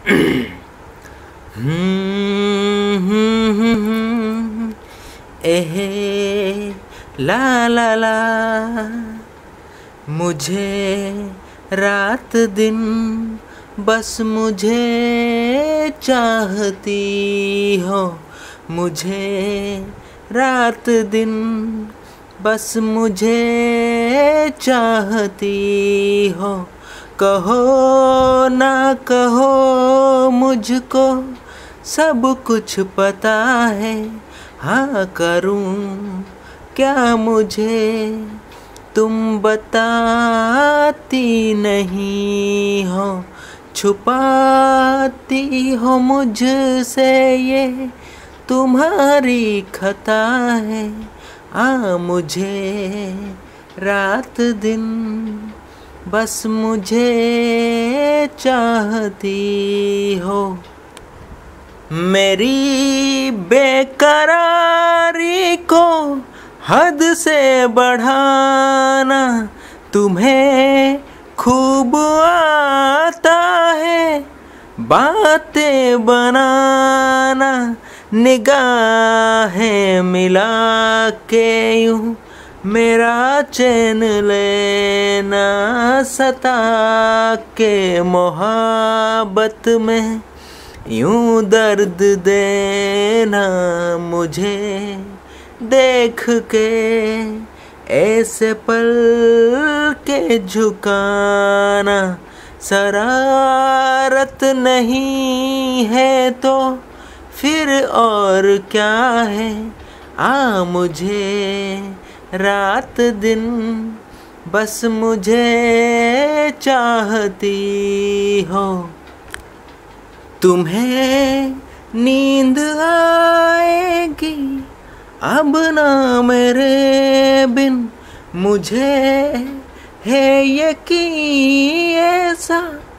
एहे ला ला ला, मुझे रात दिन बस मुझे चाहती हो, मुझे रात दिन बस मुझे चाहती हो। कहो ना कहो मुझको सब कुछ पता है, हाँ करूँ क्या मुझे तुम बताती नहीं हो। छुपाती हो मुझसे ये तुम्हारी खता है, मुझे रात दिन बस मुझे चाहती हो। मेरी बेकरारी को हद से बढ़ाना तुम्हें खूब आता है, बातें बनाना निगाहें मिला के यूं मेरा चैन लेना, सता के मोहब्बत में यूं दर्द देना। मुझे देख के ऐसे पल के झुकाना, शरारत नहीं है तो फिर और क्या है। मुझे रात दिन बस मुझे चाहती हो। तुम्हें नींद आएगी अब ना मेरे बिन, मुझे है यकीन ऐसा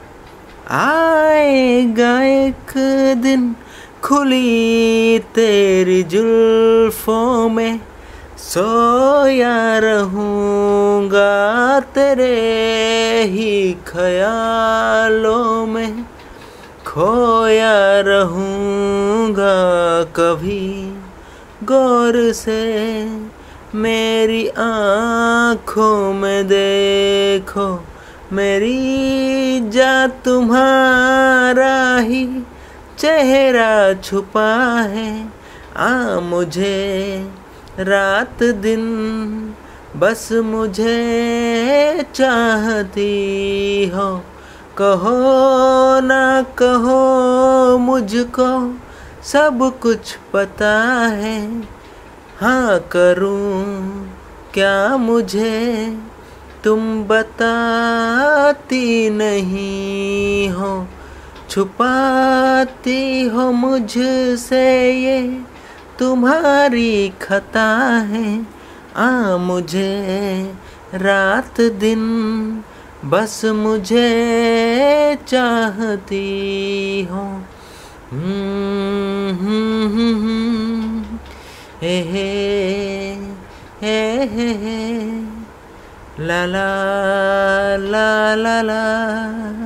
आएगा एक दिन। खुली तेरी जुल्फों में सोया रहूँगा, तेरे ही ख्यालों में खोया रहूँगा। कभी गौर से मेरी आँखों में देखो, मेरी जा तुम्हारा ही चेहरा छुपा है। मुझे रात दिन बस मुझे चाहती हो। कहो ना कहो मुझको सब कुछ पता है, हाँ करूँ क्या मुझे तुम बताती नहीं हो। छुपाती हो मुझसे ये तुम्हारी खता है, मुझे रात दिन बस मुझे चाहती हो। हे ला ला ला ला ला।